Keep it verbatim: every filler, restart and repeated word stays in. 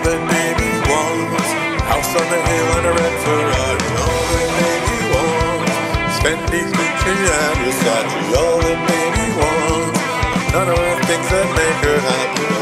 that baby wants. House on the hill and a red Ferrari. All that baby wants. Fendi's Gucci and Versace. All that baby wants. None of the things that make her happy.